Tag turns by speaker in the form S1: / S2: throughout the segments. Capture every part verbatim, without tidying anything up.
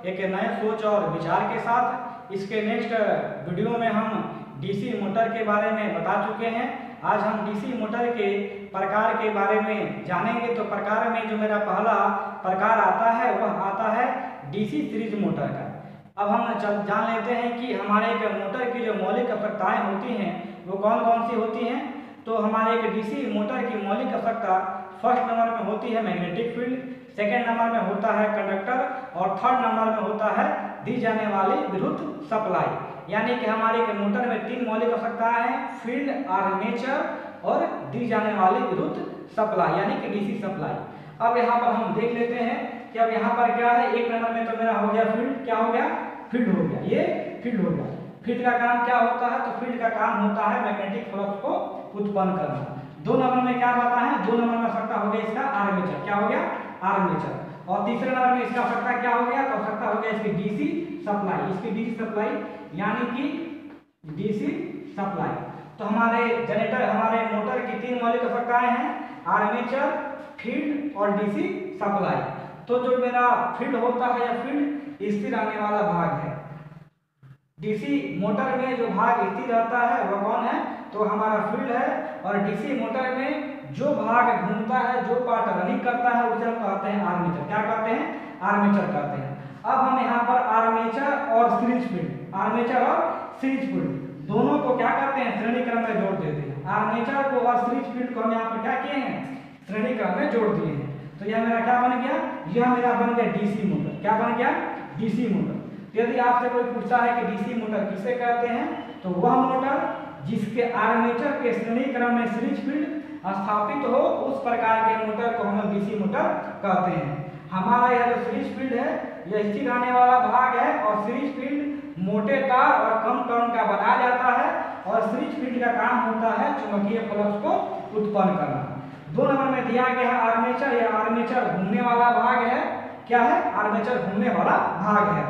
S1: एक नए सोच और विचार के साथ। इसके नेक्स्ट वीडियो में हम डीसी मोटर के बारे में बता चुके हैं। आज हम डीसी मोटर के प्रकार के बारे में जानेंगे। तो प्रकार में जो मेरा पहला प्रकार आता है वह आता है डीसी सीरीज मोटर का। अब हम जान लेते हैं कि हमारे एक मोटर की जो मौलिक आवश्यकताएं होती हैं वो कौन कौन सी होती हैं। तो हमारे एक डीसी मोटर की मौलिक आवश्यकता फर्स्ट नंबर में होती है मैग्नेटिक फील्ड, सेकेंड नंबर में होता है कंडक्टर और थर्ड नंबर में होता है दी जाने वाली विद्युत सप्लाई। यानी कि हमारे एक मोटर में तीन मौलिक आवश्यकताएं हैं, फील्ड, आर्मेचर और दी जाने वाली विद्युत सप्लाई यानी कि डीसी सप्लाई। अब यहाँ पर हम देख लेते हैं कि अब यहाँ पर क्या है। एक नंबर में तो मेरा हो गया फील्ड, क्या हो गया, फील्ड हो गया, ये फील्ड हो गया। फील्ड का काम क्या होता है, तो फील्ड का काम होता है मैग्नेटिक फ्लक्स को उत्पन्न करना। दो नंबर में क्या पता है, दो नंबर में आवश्यकता हो गया इसका आर्मेचर, क्या हो गया, आर्मेचर। और तीसरे नंबर में इसका आवश्यकता क्या हो गया, तो आवश्यकता हो गया इसकी डीसी सप्लाई, इसकी डीसी सप्लाई यानी कि डीसी सप्लाई। तो हमारे जनरेटर हमारे मोटर की तीन मौलिक आवश्यकताएं हैं, आर्मेचर, फील्ड और डीसी सप्लाई। तो जो मेरा फील्ड होता है या फील्ड स्थिर आने वाला भाग है। डीसी मोटर में जो भाग स्थिर रहता है वह कौन है, तो हमारा फील्ड है। और डीसी मोटर में जो भाग घूमता है, जो पार्ट रनिंग करता है उसे हम कहते हैं आर्मेचर। क्या कहते हैं, आर्मेचर कहते हैं। अब हम यहाँ पर आर्मेचर और सीरीज फील्ड, आर्मेचर और सीरीज फील्ड दोनों को क्या करते हैं, श्रेणी क्रम में जोड़ देते हैं। आर्मेचर को और सीरीज फील्ड को हम यहाँ पर क्या किए हैं, श्रेणी क्रम में जोड़ दिए हैं। तो यह मेरा क्या बन गया, यह मेरा बन गया डीसी मोटर। क्या बन गया, डीसी मोटर। तो यदि आपसे कोई पूछता है कि डीसी मोटर किसे कहते हैं, तो वह मोटर जिसके आर्मेचर के श्रेणी क्रम में सीरीज फील्ड स्थापित हो उस प्रकार के मोटर को हम डीसी मोटर कहते हैं। हमारा यह जो सीरीज फील्ड है यह स्थिर रहने वाला भाग है और सीरीज फील्ड मोटे तार और कम टर्न का बनाया जाता है। और सीरीज फील्ड का काम होता है चुंबकीय फ्लक्स को उत्पन्न करना। दो नंबर में दिया गया है आर्मेचर, या आर्मेचर घूमने वाला भाग है। क्या है, आर्मेचर घूमने वाला भाग है।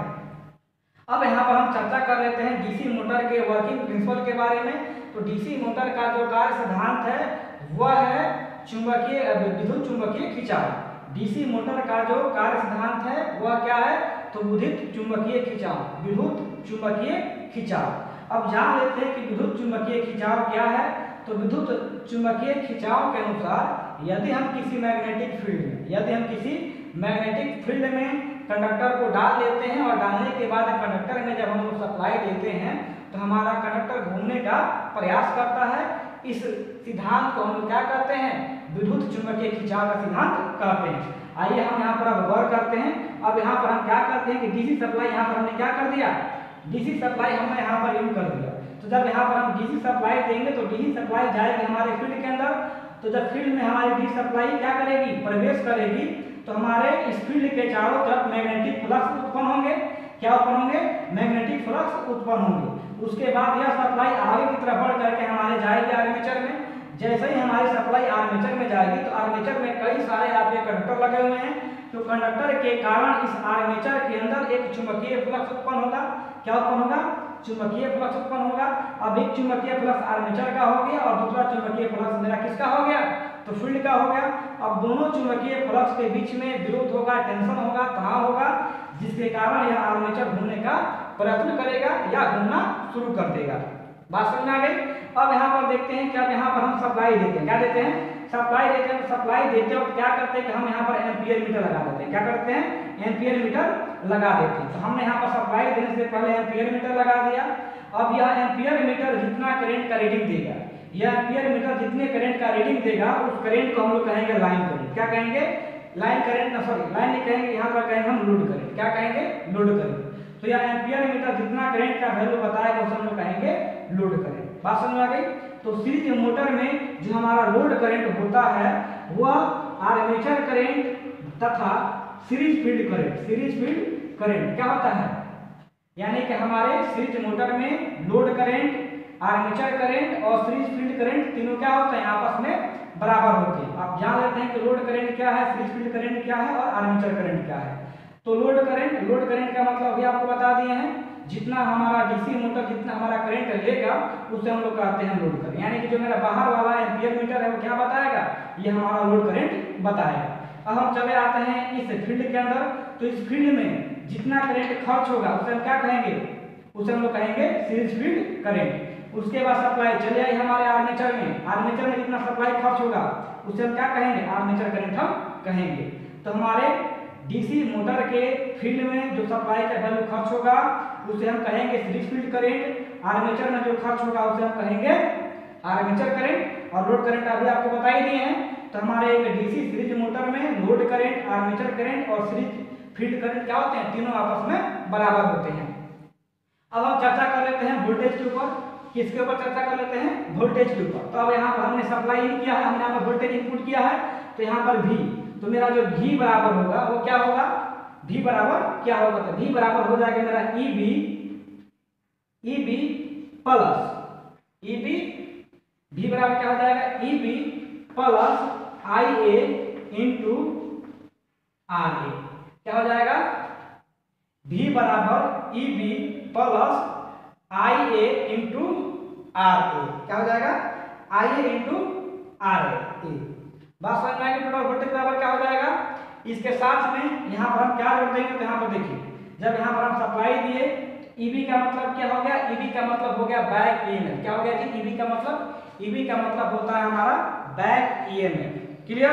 S1: अब यहाँ पर हम चर्चा कर लेते हैं डीसी मोटर के वर्किंग प्रिंसिपल के बारे में। तो डीसी मोटर का जो कार्य सिद्धांत है वह है चुंबकीय विद्युत चुंबकीय खिंचाव। डीसी मोटर का जो कार्य सिद्धांत है वह क्या है, तो विद्युत चुंबकीय खिंचाव, विद्युत चुंबकीय खिंचाव। अब जान लेते हैं कि विद्युत चुंबकीय खिंचाव क्या है। तो विद्युत चुंबकीय खिंचाव के अनुसार यदि हम किसी मैग्नेटिक फील्ड में यदि हम किसी मैग्नेटिक फील्ड में कंडक्टर को डाल देते हैं और डालने के बाद कंडक्टर में जब हम लोग सप्लाई देते हैं तो हमारा कंडक्टर घूमने का प्रयास करता है। इस सिद्धांत को हम क्या कहते हैं, विद्युत चुंबकीय खिंचाव का सिद्धांत कहते हैं। आइए हम यहाँ पर अब गौर करते हैं। अब यहाँ पर हम क्या करते हैं कि डीसी सप्लाई यहाँ पर हमने क्या कर दिया, डीसी सप्लाई हमने यहाँ पर यूज कर दिया। तो जब यहाँ पर हम डीसी सप्लाई देंगे तो डीसी सप्लाई जाएगी हमारे फील्ड के अंदर। तो जब फील्ड में हमारी डीसी सप्लाई क्या करेगी, प्रवेश करेगी, तो हमारे इस फील्ड के चारों तरफ मैग्नेटिक फ्लक्स उत्पन्न होंगे। क्या उत्पन्न होंगे, मैग्नेटिक फ्लक्स उत्पन्न होंगे। उसके बाद यह सप्लाई आगे की तरफ बढ़ करके हमारे जाएगी आर्मेचर में। जैसे ही हमारी सप्लाई आर्मेचर में जाएगी तो आर्मेचर में कई सारे आपके कंडक्टर लगे हुए हैं। तो कंडक्टर के कारण इस आर्मेचर के अंदर एक चुंबकीय फ्लक्स उत्पन्न होगा। क्या उत्पन्न होगा, चुंबकीय फ्लक्स उत्पन्न होगा। अब एक चुंबकीय फ्लक्स आर्मेचर का हो गया और दूसरा चुंबकीय फ्लक्स मेरा किसका हो गया, तो फील्ड का हो गया। अब दोनों चुंबकीय फ्लक्स के बीच में विरोध होगा, टेंशन होगा, तनाव होगा, जिसके कारण यह आर्मेचर घूमने का प्रयत्न करेगा या घूमना शुरू कर देगा। बात समझ में आ गई। अब यहाँ पर देखते हैं कि अब यहाँ पर हम सप्लाई देते हैं। क्या देते हैं, सप्लाई देते हैं। सप्लाई देते वक्त क्या करते हैं कि हम यहाँ पर एम्पियर मीटर लगा देते हैं। क्या करते हैं, एम्पियर मीटर लगा देते हैं। तो हमने यहाँ पर सप्लाई देने से पहले एम्पियर मीटर लगा दिया। अब यह एम्पियर मीटर जितना करंट का रीडिंग देगा, यह एम्पियर मीटर जितने करंट का रीडिंग देगा उस करंट को हम लोग कहेंगे लाइन करंट। क्या कहेंगे, लाइन करंट, ना सॉरी लाइन नहीं कहेंगे, यहाँ पर कहेंगे हम लोड करंट। क्या कहेंगे, लोड करंट। तो यह एम्पियर मीटर जितना करंट का वैल्यू बताएगा उसे हम लोग कहेंगे लोड करंट। बात समझ में आ गई। तो सीरीज मोटर में जो हमारा लोड करंट होता है वह आर्मेचर करंट तथा series field current, series field current क्या होता है, यानी कि हमारे सीरीज मोटर में लोड करंट, आर्मेचर करंट और सीरीज फील्ड करंट तीनों क्या होते हैं, आपस में बराबर होते हैं। आप जान लेते हैं कि लोड करंट क्या है, सीरीज फील्ड करंट क्या है और आर्मेचर करंट क्या है। तो लोड करंट, लोड करंट का मतलब अभी आपको बता दिए हैं। जितना हमारा डीसी मोटर जितना हमारा करंट लेगा उसे हम लोग कहते हैं लोड करंट। यानी कि जो मेरा बाहर वाला एम्पियर मीटर है वो क्या बताएगा, ये हमारा लोड करंट बताएगा। अब हम चले आते हैं इस फील्ड के अंदर। तो इस फील्ड में जितना करंट खर्च होगा उसे हम क्या कहेंगे, उसे हम लोग कहेंगे सीरीज फील्ड करंट। उसके बाद सप्लाई चले आई हमारे आर्मेचर में, आर्मेचर में जितना सप्लाई खर्च होगा उसे हम क्या कहेंगे, आर्मेचर करंट हम कहेंगे। तो हमारे डीसी मोटर के फील्ड में जो सप्लाई का वैल्यू खर्च होगा उसे हम कहेंगे सीरीज फील्ड करंट। आर्मेचर में जो खर्च होगा उसे हम कहेंगे आर्मेचर करंट। और लोड करंट अभी आपको बता ही दिए हैं। तो हमारे एक डीसी सीरीज मोटर में लोड करंट, आर्मेचर करंट और सीरीज फील्ड करंट क्या होते हैं, तीनों आपस में बराबर होते हैं। अब हम चर्चा कर लेते हैं वोल्टेज के ऊपर। किसके ऊपर चर्चा कर लेते हैं, वोल्टेज के ऊपर। तो अब यहाँ पर हमने सप्लाई इन किया है, हमने यहाँ पर वोल्टेज इनपुट किया है, तो यहाँ पर V, तो मेरा जो V बराबर होगा वो क्या होगा, V बराबर क्या होगा, तो V बराबर हो जाएगा मेरा EB, EB plus EB, V बराबर क्या हो जाएगा, EB plus IA into RA। क्या हो जाएगा, V बराबर EB plus IA into RA। क्या हो जाएगा, IA इंटू RA। बात समझ में आएगी। टोटल वोल्टेज बराबर क्या हो जाएगा, इसके साथ में यहाँ पर हम क्या जोड़ देंगे, तो यहाँ पर देखिए जब यहाँ पर हम सप्लाई दिए, ईबी का मतलब क्या हो गया, ईबी का मतलब हो गया बैक ईएमएफ। क्या हो गया जी, ईबी का मतलब, ईबी का मतलब होता है हमारा बैक ईएमएफ। क्लियर,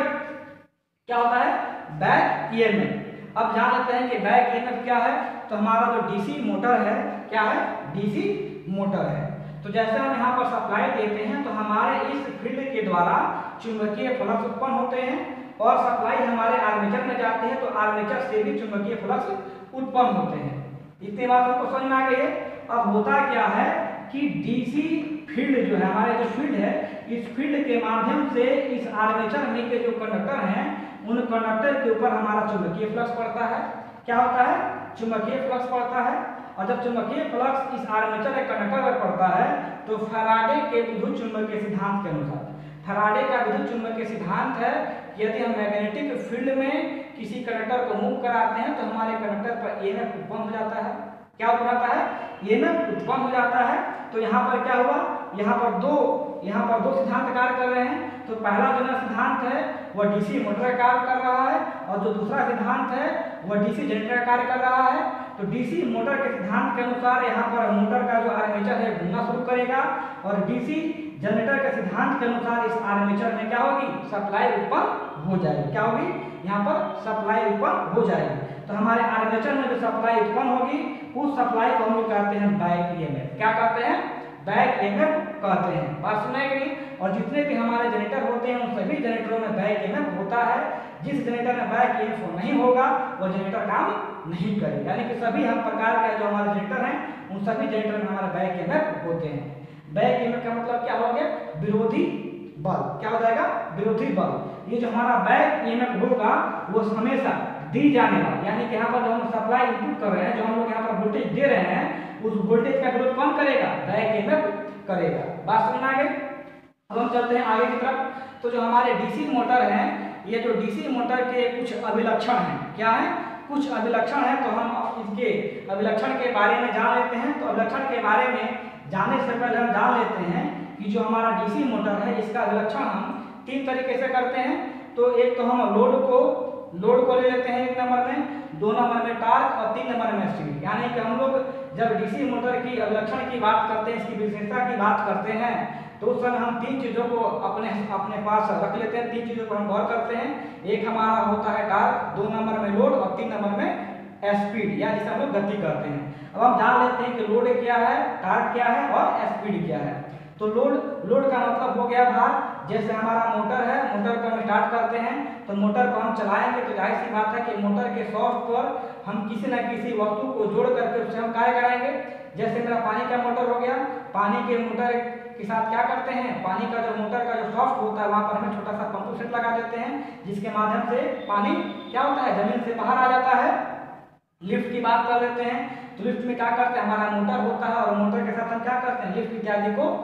S1: क्या होता है, बैक ईएमएफ। अब जान लेते हैं कि बैक ईएमएफ क्या है। तो हमारा जो डीसी मोटर है क्या है, डीसी मोटर है। तो जैसे हम यहाँ पर सप्लाई देते हैं तो हमारे इस फील्ड के द्वारा चुंबकीय फ्लक्स उत्पन्न होते हैं और सप्लाई हमारे आर्मेचर में जाती है तो आर्मेचर से भी चुंबकीय फ्लक्स उत्पन्न होते हैं। इतनी बात हमको समझ में आ गई है। अब होता क्या है कि डीसी फील्ड जो है, हमारे जो फील्ड है, इस फील्ड के माध्यम से इस आर्मेचर में के जो कंडक्टर हैं उन कंडक्टर के ऊपर हमारा चुंबकीय फ्लक्स पड़ता है। क्या होता है, चुंबकीय फ्लक्स पड़ता है। और जब चुंबकीय फ्लक्स इस आर्मेचर के कंडक्टर पर पड़ता है तो फैराडे के विद्युत चुंबकीय सिद्धांत के अनुसार, फैराडे का विद्युत चुंबकीय सिद्धांत है कि यदि हम मैग्नेटिक फील्ड में किसी कंडक्टर को मूव कराते हैं तो हमारे कंडक्टर पर ईएमएफ उत्पन्न हो जाता है। क्या उत्पन्न होता है, ईएमएफ उत्पन्न हो जाता है। तो यहाँ पर क्या हुआ, यहाँ पर दो यहाँ पर दो सिद्धांत कार्य कर रहे हैं। तो पहला जो सिद्धांत है वह डीसी मोटर कार्य कर रहा है और जो दूसरा सिद्धांत है वह डीसी जनरेटर कार्य कर रहा है। तो डीसी मोटर के सिद्धांत के अनुसार यहाँ पर मोटर का जो आर्मेचर है घूमना शुरू करेगा और डीसी जनरेटर के सिद्धांत के अनुसार इस आर्मेचर में क्या होगी, सप्लाई उत्पन्न हो जाएगी। क्या होगी, यहाँ पर सप्लाई उत्पन्न हो जाएगी। तो हमारे आर्मेचर में जो सप्लाई उत्पन्न होगी उस सप्लाई को हम लोग कहते हैं बैक ईएमएफ। क्या कहते हैं, बैक ईएमएफ कहते हैं। बात सुनाई कि नहीं। और जितने भी हमारे जनरेटर होते हैं उन सभी जनरेटरों में बैक ईएमएफ होता है। जिस जनरेटर में बैक ईएमएफ नहीं होगा वो जनरेटर काम नहीं करेगा। यानी कि सभी हम प्रकार के जो हमारे जनरेटर हैं उन सभी जनरेटर में हमारे बैक ईएमएफ होते हैं। बैक ईएमएफ का मतलब क्या हो गया, विरोधी बल। क्या हो जाएगा, विरोधी बल। ये जो हमारा बैक ईएमएफ होगा वो हमेशा दी जाने वाली, यानी कि यहाँ पर जो हम सप्लाई इनपुट कर रहे हैं, जो हम लोग यहाँ पर वोल्टेज दे रहे हैं, उस वोल्टेज का विरोध कौन करेगा, बैक ईएमएफ करेगा। बात समझ में आ गई। अब हम चलते हैं आगे की तरफ। तो जो हमारे डीसी मोटर हैं, ये जो डीसी मोटर के कुछ अभिलक्षण हैं, क्या है, कुछ अभिलक्षण हैं। तो हम इसके अभिलक्षण के बारे में जान लेते हैं। तो अभिलक्षण के बारे में जाने से पहले हम जान लेते हैं कि जो हमारा डीसी मोटर है इसका अभिलक्षण हम तीन तरीके से करते हैं। तो एक तो हम लोड को लोड को ले लेते हैं एक नंबर में, दो नंबर में टार्क और तीन नंबर में स्पीड। यानी कि हम लोग जब डीसी मोटर की अभिलक्षण की बात करते हैं, इसकी विशेषता की बात करते हैं, तो उस समय हम तीन चीज़ों को अपने अपने पास रख लेते हैं। तीन चीज़ों को हम गौर करते हैं। एक हमारा होता है टार्क, दो नंबर में लोड और तीन नंबर में स्पीड, या जिसे हम लोग गति करते हैं। अब हम जान लेते हैं कि लोड क्या है, टार्क क्या है और स्पीड क्या है। तो लोड लोड का मतलब हो गया भार। जैसे हमारा मोटर है, मोटर को हम स्टार्ट करते हैं तो मोटर को हम चलाएंगे तो जाहिर सी बात है कि मोटर के शॉफ्ट पर हम किसी न किसी वस्तु को जोड़ करके उससे हम कार्य कराएंगे। जैसे मेरा पानी का मोटर हो गया, पानी के मोटर के साथ क्या करते हैं, पानी का जो मोटर का जो शॉफ्ट होता है वहाँ पर हमें छोटा सा पंप सेट लगा देते हैं, जिसके माध्यम से पानी क्या होता है, जमीन से बाहर आ जाता है। लिफ्ट की बात कर लेते हैं तो लिफ्ट में क्या करते हैं, हमारा मोटर होता है और मोटर के साथ हम क्या करते हैं, लिफ्ट इत्यादि को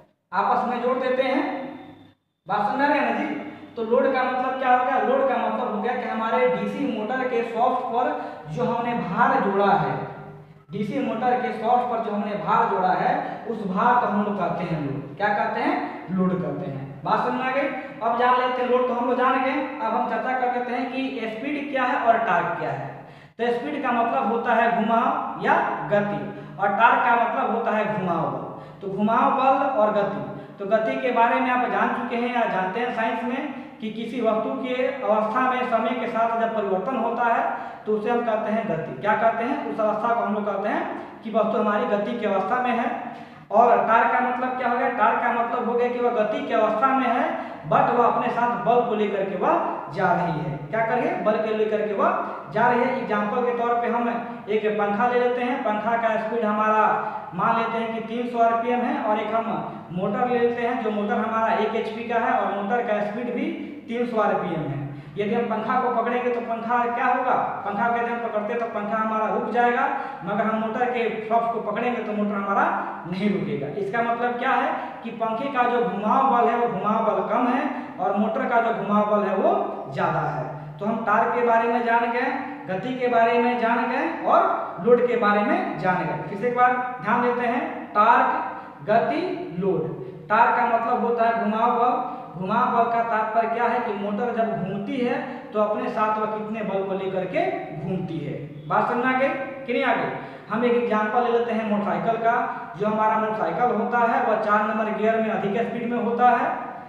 S1: आपस में जोड़ देते हैं। बात समझ रहे हैं ना जी। तो लोड का मतलब क्या हो गया, लोड का मतलब हो गया कि हमारे डीसी मोटर के शॉफ्ट पर जो हमने भार जोड़ा है, डीसी मोटर के शॉफ्ट पर जो हमने भार जोड़ा है उस भार को हम लोग कहते हैं लोड। क्या कहते हैं, लोड करते हैं। बात समझ में आ गई। अब जान लेते हैं लोड तो हम लोग जान गए। अब हम चर्चा कर लेते हैं कि स्पीड क्या है और टार्क क्या है। तो स्पीड का मतलब होता है घुमाव या गति, और टार्क का मतलब होता है घुमाव बल। तो घुमाव बल और गति, तो गति के बारे में आप जान चुके हैं या जानते हैं साइंस में कि किसी वस्तु के अवस्था में समय के साथ जब परिवर्तन होता है तो उसे हम कहते हैं गति। क्या कहते हैं? उस अवस्था को हम लोग कहते हैं कि वस्तु हमारी गति की अवस्था में है। और टार्क का मतलब क्या हो गया? टार्क का मतलब हो गया कि वह गति की अवस्था में है, बट वह अपने साथ बल को लेकर के वह जा रही है। क्या कर रही है? बल के लेकर के वह जा रही है। एग्जाम्पल के तौर पे हम एक पंखा ले लेते हैं। पंखा का स्पीड हमारा मान लेते हैं कि तीन सौ आरपीएम है, और एक हम मोटर ले लेते हैं जो मोटर हमारा एक एचपी का है, और मोटर का स्पीड भी तीन सौ आरपीएम है। यदि हम पंखा को पकड़ेंगे तो पंखा क्या होगा? पंखा को यदि हम पकड़ते तो पंखा हमारा रुक जाएगा, मगर हम मोटर के फ्लॉप्स को पकड़ेंगे तो मोटर हमारा नहीं रुकेगा। इसका मतलब क्या है कि पंखे का जो घुमाव बल है वो घुमाव बल कम है, और मोटर का जो घुमाव बल है वो ज़्यादा है। तो हम टार्क के बारे में जान गए, गति के बारे में जान गए, और लोड के बारे में जान गए। फिर से एक बार ध्यान देते हैं, टार्क, गति, लोड। टार्क का मतलब होता है घुमाव बल। घुमाव बल का तात्पर्य क्या है कि मोटर जब घूमती है तो अपने साथ वह कितने बल को लेकर के घूमती है। बात समझ आ गई कि नहीं आ गई? हम एक एग्जांपल ले लेते हैं मोटरसाइकिल का। जो हमारा मोटरसाइकिल होता है वह चार नंबर गियर में अधिक स्पीड में होता है,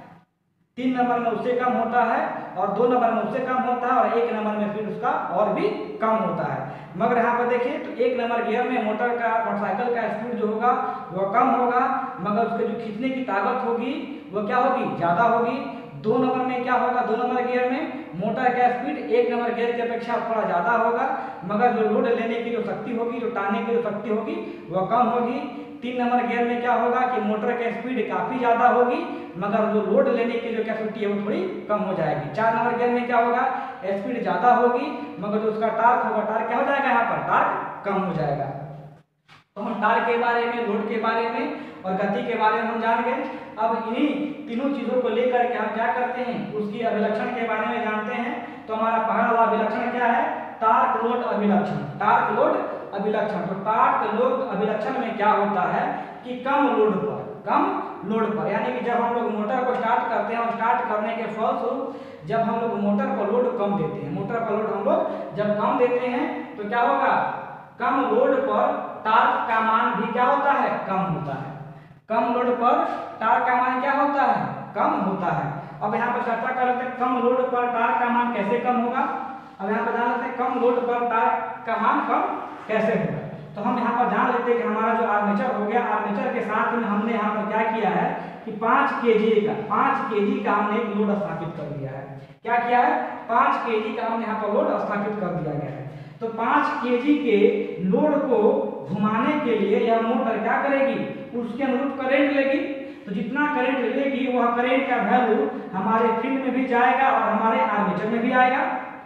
S1: तीन नंबर में उससे कम होता है, और दो नंबर में उससे कम होता है, और एक नंबर में फिर उसका और भी कम होता है। मगर यहाँ पर देखिए तो एक नंबर गियर में मोटर का मोटरसाइकिल का स्पीड जो होगा वह कम होगा, मगर उसके जो खींचने की ताकत होगी वो क्या होगी? ज़्यादा होगी। दो नंबर में क्या होगा? दो नंबर गियर में मोटर का स्पीड एक नंबर गियर की अपेक्षा थोड़ा ज़्यादा होगा, मगर जो लोड लेने की जो शक्ति होगी, जो टानने की जो शक्ति होगी वह कम होगी। तीन नंबर गियर में क्या होगा कि मोटर का स्पीड काफ़ी ज़्यादा होगी, मगर जो लोड लेने की जो कैपेसिटी है वो थोड़ी कम हो जाएगी। चार नंबर गियर में क्या होगा? स्पीड ज़्यादा होगी, मगर जो उसका टार्क होगा, टार्क क्या हो जाएगा? यहाँ पर टार्क कम हो जाएगा। तो हम टार्क के बारे में, लोड के बारे में और गति के बारे में हम जान गए। अब इन्हीं तीनों चीज़ों को लेकर के हम क्या करते हैं? उसकी अभिलक्षण के बारे में जानते हैं। तो हमारा पहला वाला अभिलक्षण क्या है? टार्क लोड अभिलक्षण। टार्क लोड अभिलक्षण। तो टार्क लोड अभिलक्षण में क्या होता है कि कम लोड पर, कम लोड पर, यानी कि जब हम लोग मोटर को स्टार्ट करते हैं और स्टार्ट करने के फलस्वरूप जब हम लोग मोटर पर लोड कम देते हैं, मोटर पर लोड हम लोग जब कम देते हैं तो क्या होगा? कम लोड पर टार्क का मान भी क्या होता है? कम होता है। कम लोड पर टार्क का मान क्या होता है? कम होता है। अब यहाँ पर चर्चा कर लेते हैं कम लोड पर टार्क का मान कैसे कम होगा। अब यहाँ पर जान लेते हैं कम लोड पर टार्क का मान कम कैसे होगा। तो हम यहाँ पर जान लेते हैं कि हमारा जो आर्मेचर हो गया, आर्मेचर के साथ में हमने यहाँ पर क्या किया है कि पाँच केजी का पाँच केजी का हमने एक लोड स्थापित कर दिया है। क्या किया है? पाँच केजी का हमने यहाँ पर लोड स्थापित कर दिया गया है। तो पाँच केजी के लोड को घुमाने के लिए यह मोटर क्या करेगी? उसके अनुरूप करंट लेगी। तो जितना करंट लेगी वह करंट का वैल्यू हमारे फील्ड में भी जाएगा और हमारे आर्मेचर में भी आएगा।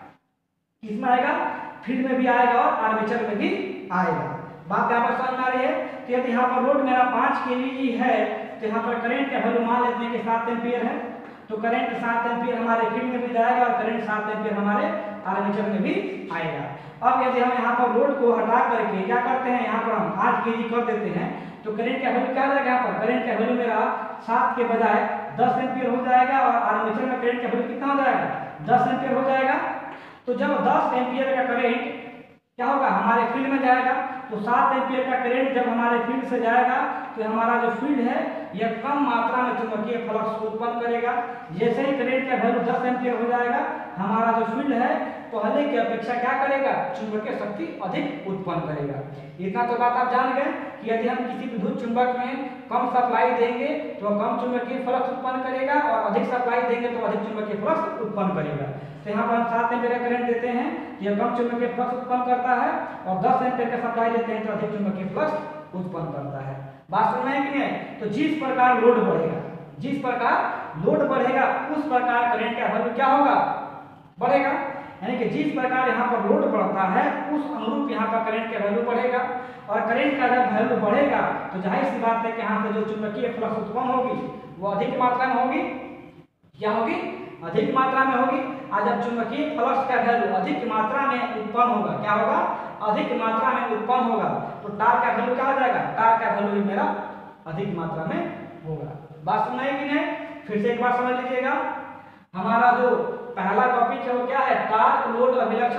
S1: किसमें आएगा? फील्ड में भी आएगा और आर्मेचर में भी आएगा। बात यहाँ पर समझ में आ रही है? तो यदि यहाँ पर लोड मेरा पाँच केवी है तो यहाँ पर करंट का वैल्यू मान लेते हैं कि सात एम्पियर है। तो करंट सात एम्पियर हमारे फील्ड में भी जाएगा और करंट सात एम्पियर हमारे आर्मेचर में भी आएगा। अब यदि हम यहाँ पर लोड को हटा करके क्या करते हैं, यहाँ पर हम आठ केजी कर देते हैं तो करंट का वैल्यू क्या आ जाएगा? यहाँ पर करंट का वैल्यू मेरा सात के बजाय दस एम्पियर हो जाएगा, और आर्मेचर में करंट का वैल्यू कितना हो जाएगा? दस एम्पियर हो जाएगा। तो जब दस एम्पियर का करंट क्या होगा? हमारे फील्ड में जाएगा। तो सात एम्पियर का करंट जब हमारे फील्ड से जाएगा तो हमारा जो फील्ड है यह कम मात्रा में चुंबकीय फ्लक्स उत्पन्न करेगा। जैसे ही करंट का वैल्यू दस एम्पियर हो जाएगा, हमारा जो फील्ड है पहले की अपेक्षा क्या करेगा? चुंबकीय शक्ति अधिक उत्पन्न करेगा। इतना तो बात आप जान गए कि यदि हम किसी विद्युत चुंबक में कम सप्लाई देंगे तो कम चुंबकीय फ्लक्स उत्पन्न करेगा, और अधिक सप्लाई देंगे तो अधिक चुंबकीय फ्लक्स उत्पन्न करेगा। तो यहाँ पर हम सात एम्पियर का करंट देते हैं, यह कम चुंबकीय फ्लक्स उत्पन्न करता है, और दस एम्पियर का सप्लाई देते हैं तो अधिक चुंबकीय फ्लक्स उत्पन्न करता है। बात सुन रहे हैं कि नहीं? तो जिस प्रकार लोड बढ़ेगा, जिस प्रकार लोड बढ़ेगा उस प्रकार करंट का वैल्यू क्या होगा? बढ़ेगा। यानी कि जिस प्रकार यहाँ पर लोड बढ़ता है उस अनुरूप यहाँ पर करंट का वैल्यू बढ़ेगा, और करंट का जब वैल्यू बढ़ेगा तो जाहिर सी बात है कि यहाँ से जो चुंबकीय फ्लक्स उत्पन्न होगी वो अधिक मात्रा में होगी। क्या होगी? अधिक मात्रा में होगी। आज जब चुंबकीय फ्लक्स का वैल्यू अधिक मात्रा में उत्पन्न होगा, क्या होगा? अधिक मात्रा में उत्पन्न होगा, तो टार्क का वैल्यू क्या हो जाएगा? टार्क का वैल्यू मेरा अधिक मात्रा में होगा। बात सुन रहे हैं कि नहीं? फिर से एक बार समझ लीजिएगा। हमारा जो पहला टॉपिक है वो क्या है? टार्क लोड अभिलक्षण।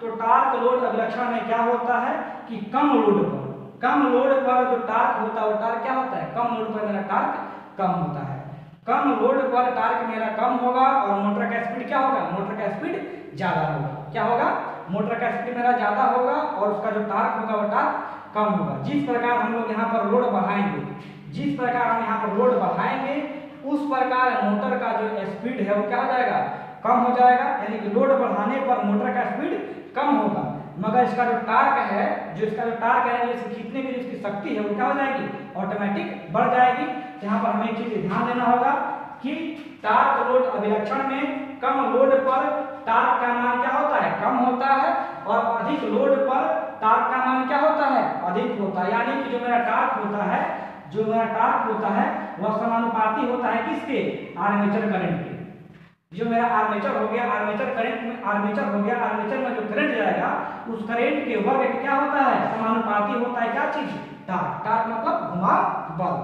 S1: तो टार्क लोड अभिलक्षण में क्या होता है कि कम लोड पर कम लोड पर जो टार्क होता है वो टार्क क्या होता है, कम लोड पर मेरा टार्क कम होता है। कम लोड पर टार्क मेरा कम होगा और मोटर का स्पीड क्या होगा, मोटर का स्पीड ज्यादा होगा। क्या होगा, मोटर का स्पीड मेरा ज्यादा होगा और उसका जो टार्क होगा वो टार्क कम होगा। जिस प्रकार हम लोग यहाँ पर लोड बढ़ाएंगे जिस प्रकार हम यहाँ पर लोड बढ़ाएंगे उस प्रकार मोटर का जो स्पीड है वो क्या हो जाएगा, कम हो जाएगा। यानी कि लोड बढ़ाने पर मोटर का स्पीड कम होगा, मगर इसका जो टार्क है जो इसका जो टार्क है जिससे खींचने की जिसकी शक्ति है वो क्या हो जाएगी, ऑटोमेटिक बढ़ जाएगी। यहाँ पर हमें एक चीज ध्यान देना होगा कि टार्क लोड अभिलक्षण में कम लोड पर टार्क का मान क्या होता है, कम होता है और अधिक लोड पर टार्क का मान क्या होता है, अधिक होता है। यानी कि जो मेरा टार्क होता है जो मेरा टार्क होता है वह समानुपाती होता है किसके, आर्मेचर करंट के। जो मेरा आर्मेचर हो गया आर्मेचर करंट में आर्मेचर हो गया आर्मेचर में जो करंट जाएगा उस करंट के वर्ग के क्या होता है, समानुपाती होता है क्या चीज, टार्क। टार्क मतलब घुमाव बल।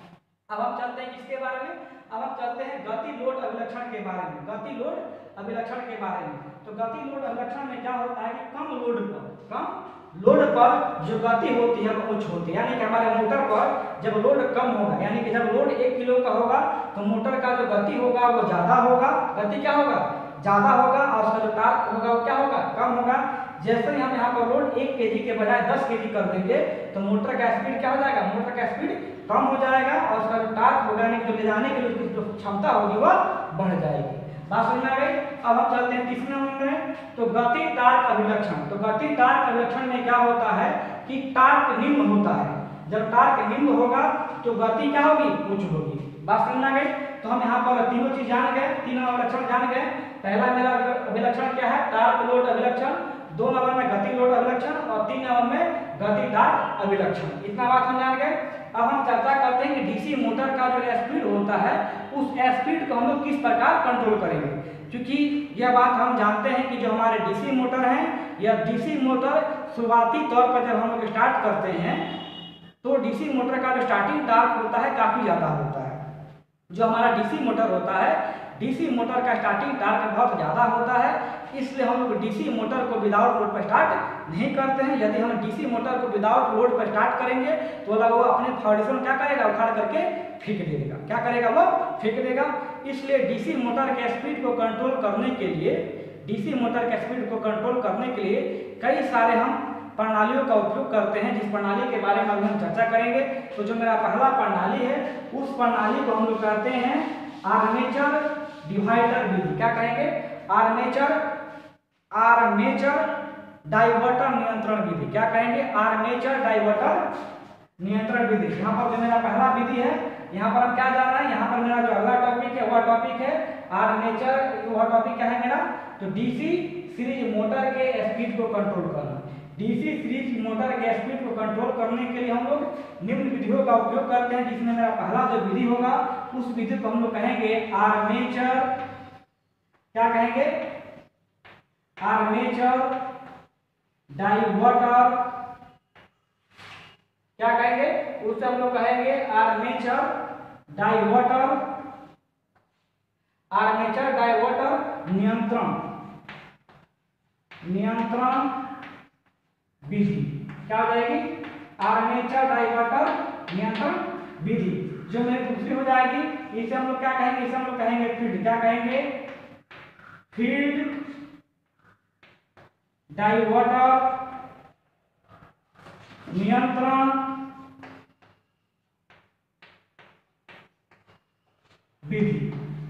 S1: अब हम चलते हैं किसके बारे में, अब हम चलते हैं गति लोड अभिलक्षण के बारे में। गति लोड अभिलक्षण के बारे में तो गति लोड अभिलक्षण में क्या होता है कि कम लोड पर कम लोड पर जो गति होती है वो उच्च होती है। यानी कि हमारे मोटर पर जब लोड कम होगा, यानी कि जब लोड एक किलो का होगा तो मोटर का जो गति होगा वो ज्यादा होगा, गति क्या होगा, ज्यादा होगा और उसका जो टार्क होगा वो क्या होगा, कम होगा। जैसे ही हम यहाँ पर लोड एक केजी के बजाय दस केजी कर देंगे तो मोटर का स्पीड क्या हो जाएगा, मोटर का स्पीड कम हो जाएगा और उसका जो टार्क होगा यानी कि जो ले जाने के लिए उसकी जो क्षमता होगी वह बढ़ जाएगी। बात समझ में आ गई। अब हम चलते हैं तीसरे नंबर में, तो गति टार्क अभिलक्षण। तो गति टार्क अभिलक्षण में क्या होता है कि टार्क निम्न होता है। जब टार्क निम्न होगा तो गति क्या होगी, उच्च होगी। बात समझ में आ गई। तो हम यहाँ पर तीनों चीज जान गए, तीनों अभिलक्षण जान गए। पहला मेरा अभिलक्षण क्या है, टार्क लोड अभिलक्षण। दो नंबर में गति लोड अभिलक्षण और तीन नंबर में गति टार्क अभिलक्षण। इतना बात हम जान गए। अब हम चर्चा करते हैं कि डीसी मोटर का जो स्पीड होता है उस स्पीड को हम लोग किस प्रकार कंट्रोल करेंगे। क्योंकि यह बात हम जानते हैं कि जो हमारे डीसी मोटर हैं या डीसी मोटर शुरुआती तौर पर जब हम लोग स्टार्ट करते हैं तो डीसी मोटर का जो स्टार्टिंग टार्क होता है काफी ज्यादा होता है। जो हमारा डीसी मोटर होता है डीसी मोटर का स्टार्टिंग टार्क बहुत ज्यादा होता है, इसलिए हम लोग डीसी मोटर को विदाउट लोड पर स्टार्ट नहीं करते हैं। यदि हम डीसी मोटर को विदाउट लोड पर स्टार्ट करेंगे तो वो अपने फाउंडेशन क्या करेगा, उखाड़ करके फेंक देगा। क्या करेगा, वो फेंक देगा। इसलिए डीसी मोटर के स्पीड को कंट्रोल करने के लिए डीसी मोटर के स्पीड को कंट्रोल करने के लिए कई सारे हम प्रणालियों का उपयोग करते हैं, जिस प्रणाली के बारे में अभी हम चर्चा करेंगे। तो जो मेरा पहला प्रणाली है उस प्रणाली को हम लोग कहते हैं आर्मेचर डिवाइडर विधि। क्या कहेंगे, आर्मेचर आर्मेचर डाइवर्टर नियंत्रण विधि। क्या कहेंगे, आर्मेचर डाइवर्टर नियंत्रण विधि। यहाँ पर जो मेरा पहला विधि है यहाँ पर हम क्या जान रहे हैं, यहाँ पर मेरा जो अगला टॉपिक है वह टॉपिक है आर्मेचर। वह टॉपिक क्या है मेरा, तो डीसी सीरीज मोटर के स्पीड को कंट्रोल करना। डीसी सीरीज मोटर के स्पीड को कंट्रोल करने के लिए हम लोग निम्न विधियों का उपयोग करते हैं, जिसमें मेरा पहला जो विधि होगा उस विधि को हम लोग कहेंगे आर्मेचर। क्या कहेंगे, आर्मेचर डाइवर्टर। क्या कहेंगे, उससे हम लोग कहेंगे आर्मेचर डाइवर्टर आर्मेचर डाइवर्टर नियंत्रण नियंत्रण विधि। क्या हो जाएगी, आर्मेचर डाइवर्टर नियंत्रण विधि। जो मेरी दूसरी हो जाएगी इसे हम लोग क्या कहेंगे, इसे हम लोग कहेंगे फील्ड। क्या कहेंगे, फील्ड डाइवर्टर नियंत्रण विधि।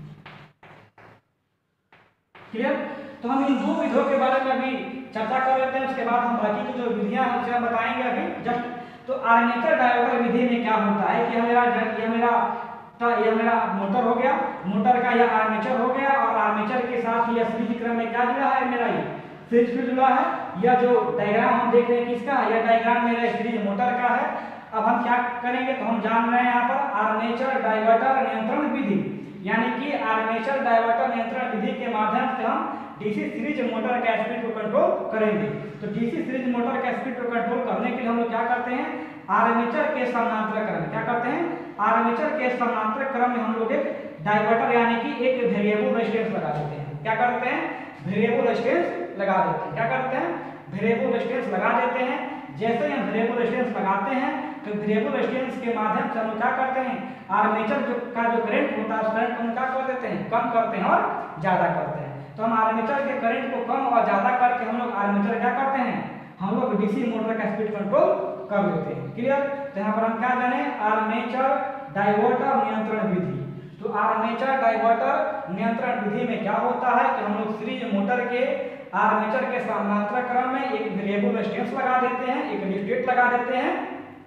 S1: क्लियर। तो हम इन दो विधियों के बारे में अभी चर्चा कर लेते हैं, उसके बाद हम बाकी की जो विधियां हैं उसे हम बताएंगे अभी जस्ट। तो आर्मेचर डाइवर्टर विधि में क्या होता है कि मेरा यह मेरा था यह मेरा मोटर हो गया, मोटर का यह आर्मेचर हो गया और आर्मेचर के साथ यह सीरीज क्रम में क्या जुड़ा है, मेरा ये सीरीज फील्ड जुड़ा है। यह जो डायग्राम हम देख रहे हैं किसका, यह डायग्राम मेरा सीरीज मोटर का है। अब हम क्या करेंगे, तो हम जान रहे हैं यहाँ पर आर्मेचर डाइवर्टर नियंत्रण विधि, यानी कि आर्मेचर डाइवर्टर नियंत्रण विधि के माध्यम से हम डीसी सीरीज मोटर के स्पीड को कंट्रोल करेंगे। तो डीसी सीरीज मोटर के स्पीड को कंट्रोल करने के लिए हम लोग क्या करते हैं, आर्मेचर के समानांतर क्रम। क्या करते हैं, आर्मेचर के समानांतर क्रम में हम लोग एक डाइवर्टर यानी कि एक वेरिएबल रेजिस्टेंस लगा देते हैं। क्या करते हैं, वेरिएबल रेजिस्टेंस लगा देते हैं। क्या करते हैं, वेरिएबल रेजिस्टेंस लगा देते हैं। जैसे हम वेरिएबल रेजिस्टेंस लगाते हैं तो वेरिएबल रेजिस्टेंस के माध्यम से हम क्या करते हैं, आर्मेचर जो का जो करंट होता है उस करंट को हम क्या कर देते हैं, कम करते हैं और ज़्यादा करते हैं। तो हम आर्मेचर के करंट को कम और ज़्यादा करके हम लोग आर्मेचर क्या करते हैं, हम लोग डीसी मोटर का स्पीड कंट्रोल कर लेते हैं। क्लियर। तो यहाँ पर हम क्या जाने, आर्मेचर डाइवर्टर नियंत्रण विधि। तो आर्मेचर डाइवर्टर नियंत्रण विधि में क्या होता है कि हम लोग सीरीज मोटर के आर्मेचर के समानांतर क्रम में एक वेरिएबल रेजिस्टेंस लगा देते हैं, एक रिस्टेट लगा देते हैं,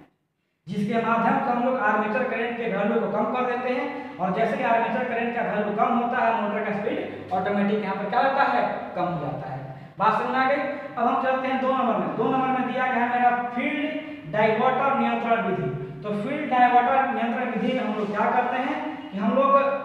S1: जिसके माध्यम से हम लोग आर्मेचर करंट के वैल्यू को कम कर देते हैं। और जैसे ही आर्मेचर करंट का वैल्यू कम होता है मोटर का स्पीड ऑटोमेटिक यहाँ पर क्या होता है, कम हो जाता है। बात समझ आ गई। अब हम चलते हैं दो नंबर में। दो नंबर में दिया गया है मेरा फील्ड डाइवर्टर नियंत्रण विधि। तो फील्ड डाइवर्टर नियंत्रण विधि में हम लोग क्या करते हैं कि हम लोग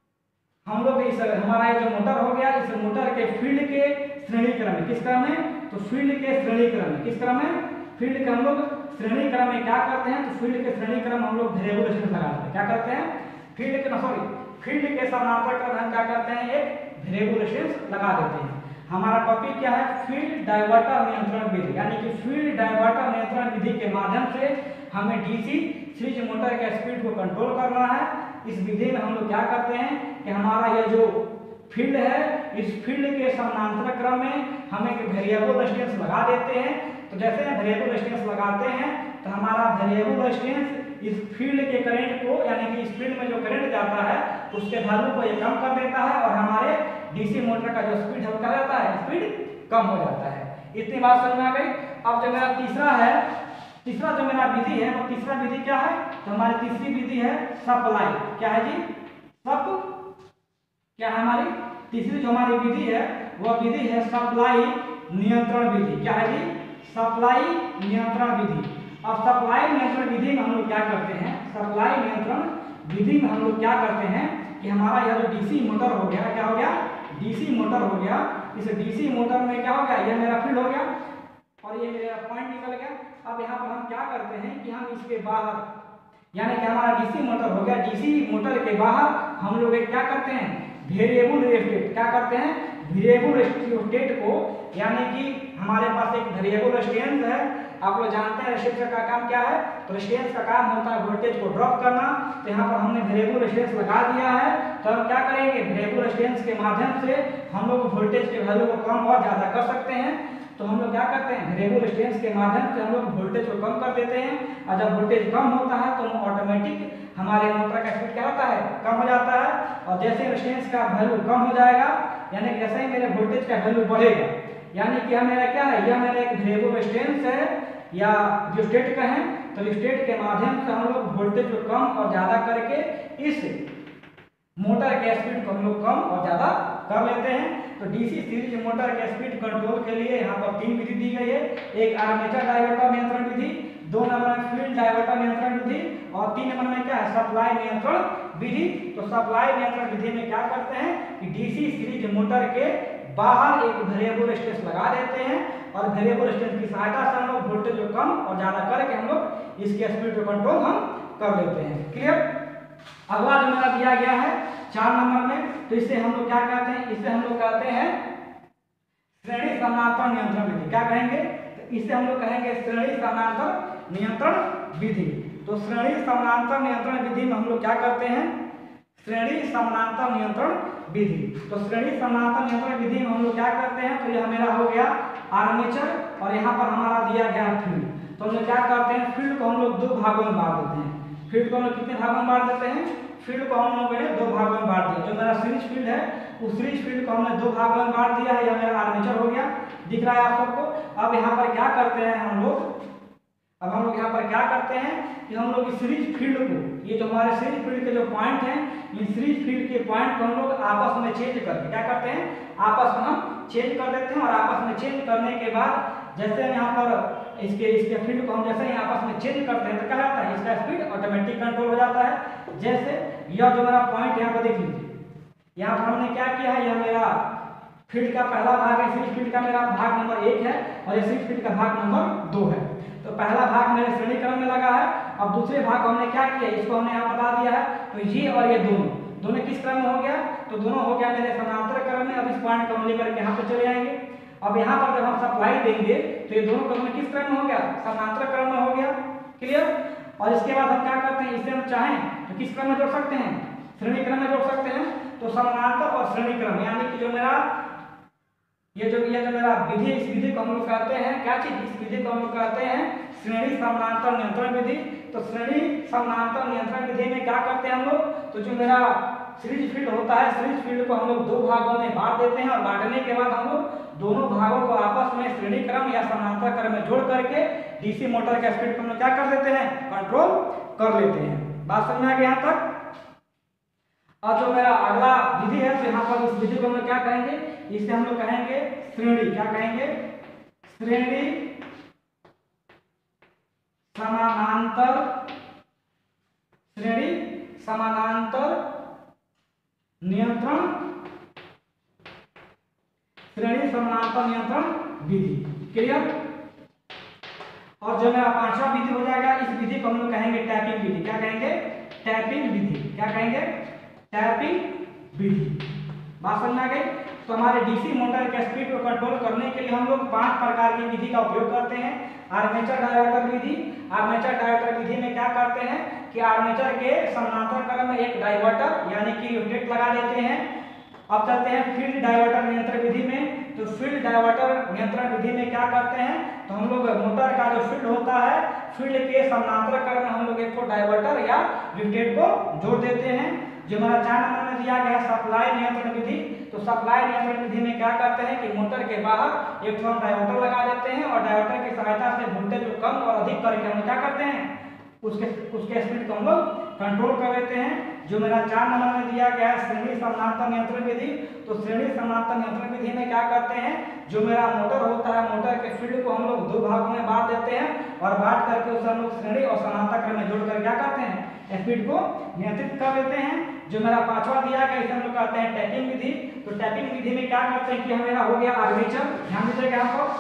S1: हम लोग इस हमारा ये जो मोटर हो गया, इस मोटर के फील्ड के श्रेणी क्रम में, किस क्रम में, तो फील्ड के श्रेणी क्रम में, किस क्रम में, फील्ड के हम लोग श्रेणी क्रम में क्या करते हैं, तो फील्ड के श्रेणी क्रम हम लोग वेरिएबल रेजिस्टेंस लगाते हैं। क्या करते हैं, फील्ड के सॉरी फील्ड के समानांतर क्रम हम क्या करते हैं, एक वेरिएबल रेजिस्टेंस लगा देते हैं। हमारा टॉपिक क्या है, फील्ड डाइवर्टर नियंत्रण विधि, यानी कि फील्ड डाइवर्टर नियंत्रण विधि के माध्यम से हमें डीसी सीरीज मोटर के स्पीड को कंट्रोल करना है। इस विधि में हम लोग क्या करते हैं कि हमारा ये जो फील्ड है, इस फील्ड के समानांतर क्रम में हम एक वेरिएबल रेजिस्टेंस लगा देते हैं। तो जैसे हम वेरिएबल रेजिस्टेंस लगाते हैं तो हमारा वेरिएबल रेजिस्टेंस इस फील्ड के करंट को, यानी कि इस फील्ड में जो करंट जाता है उसके वैल्यू को ये कम कर देता है और हमारे डीसी मोटर का जो स्पीड है वो क्या जाता है, स्पीड कम हो जाता है। इतनी बात समझ में आ गई। अब जो मेरा तीसरा है, तीसरा जो मेरा विधि है वो तीसरा विधि क्या है, तो हमारी तीसरी विधि है सप्लाई। क्या है जी, सब क्या है हमारी तीसरी जो हमारी विधि है वह विधि है सप्लाई नियंत्रण विधि। क्या है जी, सप्लाई नियंत्रण विधि। अब सप्लाई नियंत्रण विधि में हम लोग क्या करते हैं, सप्लाई नियंत्रण विधि में हम लोग क्या करते हैं कि हमारा यह जो डीसी मोटर हो गया, क्या हो गया, डीसी मोटर हो गया। इस डीसी मोटर में क्या हो गया, यह मेरा फील्ड हो गया और ये मेरा पॉइंट निकल गया। अब यहाँ पर हम क्या करते हैं कि हम इसके बाहर, यानी कि हमारा डीसी मोटर हो गया, डीसी मोटर के बाहर हम लोग एक क्या करते हैं, वेरिएबल रेजिस्टेंस, क्या करते हैं, वेरिएबल रेजिस्टेंस को, यानी कि हमारे पास एक वेरिएबल रेजिस्टेंस है। आप लोग जानते हैं रेजिस्टेंस का काम क्या है, तो रेजिस्टेंस का काम होता है वोल्टेज को ड्रॉप करना। तो यहाँ पर हमने वेरिएबल रेजिस्टेंस लगा दिया है। तो हम क्या करेंगे, वेरिएबल रेजिस्टेंस के माध्यम से हम लोग वोल्टेज के वैल्यू को कम और ज़्यादा कर सकते हैं। तो हम लोग क्या करते हैं, वेरिएबल रेजिस्टेंस के माध्यम से हम लोग वोल्टेज को कम कर देते हैं और जब वोल्टेज कम होता है तो ऑटोमेटिक हमारे मोटर का स्पीड क्या होता है, कम हो जाता है। और जैसे रेजिस्टेंस का वैल्यू कम हो जाएगा, यानी कि जैसे ही मेरे वोल्टेज का वैल्यू बढ़ेगा, यानी कि मेरा क्या है, यह मेरा एक वेरिएबल रेजिस्टेंस है या रिस्टेट कहें, तो रिस्टेट के माध्यम से हम लोग वोल्टेज को कम और ज़्यादा करके इस मोटर के स्पीड को हम लोग कम और ज़्यादा कर लेते हैं। तो डीसी सीरीज मोटर के स्पीड कंट्रोल के लिए यहाँ पर तीन विधि दी गई है, एक आर्मेचर डाइवर्टर नियंत्रण विधि, दो नंबर में फील्ड डाइवर्टर नियंत्रण विधि और तीन नंबर में क्या है, सप्लाई नियंत्रण विधि। तो सप्लाई नियंत्रण विधि में क्या करते हैं कि डीसी सीरीज मोटर के बाहर एक वेरिएबल रेजिस्टेंस लगा देते हैं और वेरिएबल रेजिस्टेंस की सहायता से हम लोग वोल्टेज को कम और ज़्यादा करके हम लोग इसके स्पीड को कंट्रोल हम कर लेते हैं। क्लियर। अगला जो मेरा दिया गया है चार नंबर में, तो इसे हम लोग क्या कहते हैं, इसे हम लोग कहते हैं श्रेणी समानांतर नियंत्रण विधि। क्या कहेंगे, तो इसे हम लोग कहेंगे श्रेणी समानांतर नियंत्रण विधि। तो श्रेणी समानांतर नियंत्रण विधि में हम लोग क्या करते हैं, श्रेणी समानांतर नियंत्रण विधि। तो श्रेणी समानांतर नियंत्रण विधि में हम लोग क्या करते हैं, तो यह मेरा हो गया आर्मेचर और यहाँ पर हमारा दिया गया फील्ड। तो हम लोग क्या करते हैं, फील्ड को हम लोग दो भागों में बांट देते हैं। फील्ड को हम लोग कितने भागों में बांट देते हैं, फील्ड को हम लोगों ने दो भागों में बांट दिया। जो मेरा सीरीज फील्ड है उस सीरीज फील्ड को हमने दो भागों में बांट दिया है, यह मेरा आर्मेचर हो गया, दिख रहा है आप सबको। अब यहाँ पर क्या करते हैं हम लोग, अब हम लोग यहाँ पर क्या करते हैं कि हम लोग इस सीरीज फील्ड को, ये जो हमारे सीरीज फील्ड के जो पॉइंट हैं, इन सीरीज फील्ड के पॉइंट को हम लोग आपस में चेंज करके क्या करते हैं, आपस में हम चेंज कर देते हैं। और आपस में चेंज करने के बाद जैसे हम यहाँ पर इसके इसके फील्ड को हम जैसे ही आपस में चेंज करते हैं तो क्या होता है, इसका स्पीड ऑटोमेटिक कंट्रोल हो जाता है। जैसे यह जो मेरा पॉइंट यहाँ पर देख लीजिए, यहाँ पर हमने क्या किया है, यह मेरा फील्ड का पहला भाग है, सीरीज फील्ड का मेरा भाग नंबर एक है और यह सीरीज फील्ड का भाग नंबर दो है। तो पहला भाग मेरे श्रेणी क्रम में लगा है। अब दूसरे भाग को हमने क्या किया, इसको हमने यहाँ बता दिया है। तो ये और ये दोनों दोनों किस क्रम में हो गया, तो दोनों हो गया मेरे समानांतर क्रम में। अब इस पॉइंट को हम लेकर के यहाँ पे चले आएंगे। अब यहाँ पर जब हम सप्लाई देंगे तो ये दोनों क्रम में किस क्रम में हो गया, समानांतर क्रम में हो गया। क्लियर। और इसके बाद हम क्या करते हैं, इसे हम चाहें तो किस क्रम में जोड़ सकते हैं, श्रेणी क्रम में जोड़ सकते हैं। तो समानांतर और श्रेणी क्रम यानी कि जो मेरा ये जो ये जो मेरा विधि, इस विधि को हम लोग कहते हैं क्या चीज, इस विधि को हम लोग कहते हैं श्रेणी समानांतर नियंत्रण विधि। तो श्रेणी समानांतर नियंत्रण विधि में क्या करते हैं हम लोग, तो जो मेरा सीरीज फील्ड होता है, सीरीज फील्ड को हम लोग दो भागों में बांट देते हैं और बांटने के बाद हम लोग दोनों भागों को आपस में श्रेणी क्रम या समानांतर क्रम में जोड़ करके डीसी मोटर के स्पीड को हम लोग क्या कर देते हैं, कंट्रोल कर लेते हैं। बात समझ में आ गई यहाँ तक। और जो मेरा अगला विधि है, तो यहाँ पर इस विधि को हम लोग क्या कहेंगे, इसे हम लोग कहेंगे श्रेणी, क्या कहेंगे, श्रेणी समानांतर, श्रेणी समानांतर नियंत्रण, श्रेणी समानांतर नियंत्रण विधि। क्लियर। और जो मेरा पांचवा विधि हो जाएगा, इस विधि को हम लोग कहेंगे टैपिंग विधि। क्या कहेंगे, टैपिंग विधि। क्या कहेंगे, टैपिंग विधि। बात समझ में आ गई। तो हमारे डीसी मोटर के स्पीड को कंट्रोल करने के लिए हम लोग पांच प्रकार की विधि का उपयोग करते हैं। आर्मेचर डायवर्टर विधि। आर्मेचर डायवर्टर विधि में क्या करते हैं कि आर्मेचर के समानांतर क्रम में एक डायवर्टर यानी कि रोटेट लगा देते हैं। अब चलते हैं फील्ड डायवर्टर नियंत्रण विधि में। तो फील्ड डायवर्टर नियंत्रण विधि में क्या करते हैं, तो हम लोग मोटर का जो फील्ड होता है, फील्ड के समानांतर क्रम में हम लोग एक डायवर्टर या रोटेट को जोड़ देते हैं। जो हमारा चार नंबर में दिया गया सप्लाई नियंत्रण विधि। तो सप्लाई नियंत्रण विधि में क्या करते हैं कि मोटर के बाहर एक हम डायवर्टर लगा देते हैं और डायवर्टर की सहायता से वोल्टेज को कम और अधिक करके हम क्या करते हैं, उसके उसके स्पीड को हम लोग कंट्रोल कर लेते हैं। जो मेरा चार नंबर में दिया गया है श्रेणी समानांतर नियंत्रण विधि। तो श्रेणी समानांतर नियंत्रण विधि में क्या करते हैं, जो मेरा मोटर होता है, मोटर के फील्ड को हम लोग दो भागों में बांट देते हैं और बांट करके उसे हम लोग श्रेणी और समानांतर क्रम में जोड़कर क्या करते हैं, स्पीड को नियंत्रित कर लेते हैं। जो मेरा पांचवा दिया गया इसे हम लोग कहते हैं टैपिंग विधि। तो टैपिंग विधि में क्या करते हैं कि मेरा हो गया आर्मेचर, ध्यान दीजिएगा यहाँ पर,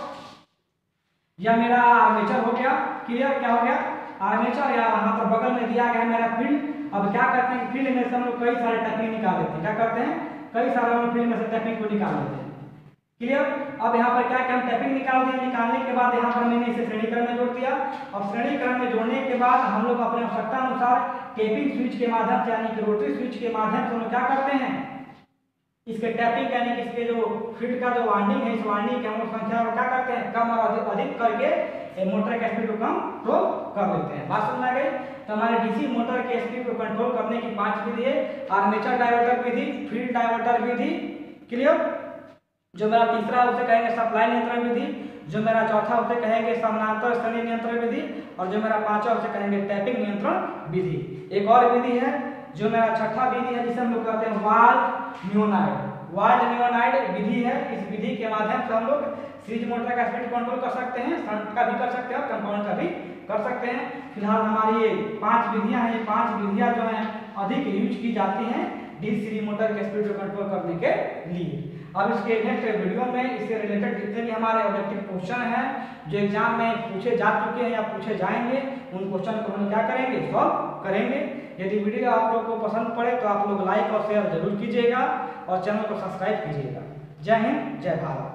S1: यह मेरा आर्मेचर हो गया। क्लियर। क्या हो गया, आर्मेचर, या यहाँ पर बगल में दिया गया है मेरा फील्ड। अब क्या करते हैं, फील्ड में से हम लोग कई सारे टैपिंग निकाल लेते हैं। क्या करते हैं, कई सारे हम फील्ड में से टैपिंग को निकाल लेते हैं। क्लियर। अब यहाँ पर क्या क्या हम टैपिंग निकाल दिए, निकालने के बाद यहाँ पर मैंने इसे श्रेणी क्रम में जोड़ दिया और श्रेणी क्रम में जोड़ने के बाद हम लोग अपने आवश्यकता अनुसार टैपिंग स्विच के माध्यम से यानी कि रोटरी स्विच के माध्यम से हम लोग क्या करते हैं, इसके टैपिंग यानी कि इसके जो फील्ड का जो वाइंडिंग है, इस वाइंडिंग की हम लोग संख्या को क्या करते हैं, कम और अधिक अधिक करके मोटर के स्पीड को कंट्रोल कर लेते हैं। बात समझ में आ गई। तो हमारे डीसी मोटर के स्पीड को कंट्रोल करने की पांच विधि है, आर्मेचर डायवर्टर विधि, फील्ड डायवर्टर विधि। क्लियर। जो मेरा तीसरा उसे कहेंगे सप्लाई नियंत्रण विधि। जो मेरा चौथा उसे कहेंगे समानांतर श्रेणी नियंत्रण विधि और जो मेरा पांचवा उसे कहेंगे टैपिंग नियंत्रण विधि। एक और विधि है जो मेरा छठा विधि है जिसे हम लोग कहते हैं वाल्व नियोनाइड। वाल्व नियोनाइड विधि है। इस विधि के माध्यम से हम लोग सीरीज मोटर का स्पीड कंट्रोल कर सकते हैं, शंट का भी कर सकते हैं और कंपाउंड का भी कर सकते हैं। फिलहाल हमारी ये पांच विधियां हैं, ये पांच विधियां जो हैं अधिक यूज की जाती हैं डीसी मोटर के स्पीड को कंट्रोल करने के लिए। अब इसके नेक्स्ट वीडियो में इससे रिलेटेड जितने भी हमारे ऑब्जेक्टिव क्वेश्चन हैं जो एग्जाम में पूछे जा चुके हैं या पूछे जाएंगे, उन क्वेश्चन को हम क्या करेंगे, सॉल्व करेंगे। यदि वीडियो आप लोग को पसंद पड़े तो आप लोग लाइक और शेयर जरूर कीजिएगा और चैनल को सब्सक्राइब कीजिएगा। जय हिंद, जय भारत।